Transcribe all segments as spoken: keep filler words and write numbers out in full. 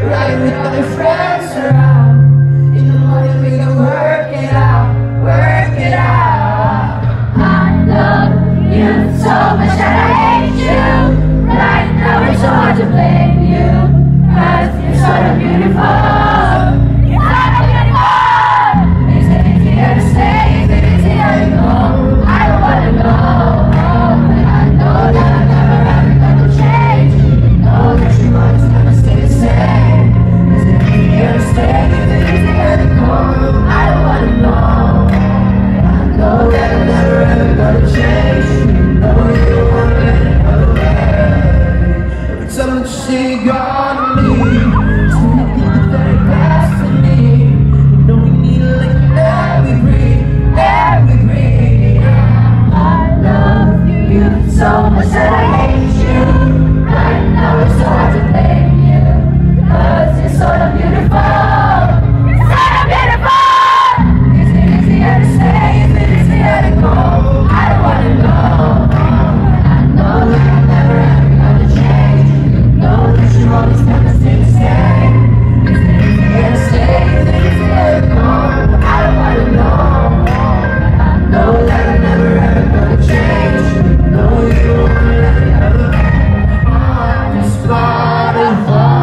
riding with all your friends around. In the morning we can work it out, work it out. I love you so much that I hate you. Right now it's so hard to blame you, 'cause you're sort of beautiful. You're sort of beautiful. Is it easier to stay? Is it easier to go? I don't wanna know. And I know that I'm never ever gonna change. Know that you always gonna stay the same. Is it easier to stay? Is it easier to go? I don't wanna know. And I know that I'm never ever gonna change. Know you don't want it another way. Every time that you say you're gonna leave, just when you think the very best of me, you know we need it like air we breathe, air we breathe. I love you so much that I hate you. Right now it's so hard to blame you, 'cause you're sort of beautiful. You're sort of beautiful. Is it easier to stay? Is it easier to go? I don't wanna know. I know that I'm never ever gonna change. Know that you're always gonna stay the same. Is it easier to stay? Is it easier to go? I don't wanna know. I know that I'm never ever gonna change. Know you don't want it any other way. I'm just part of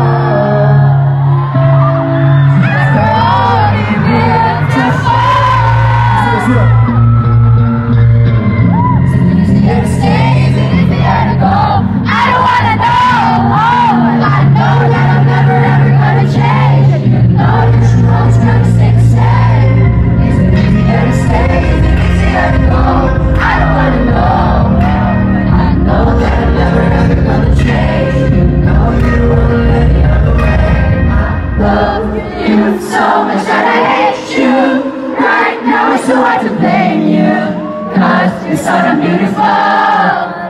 so much that I hate you. Right now it's so hard to blame you, 'cause you're sort of beautiful.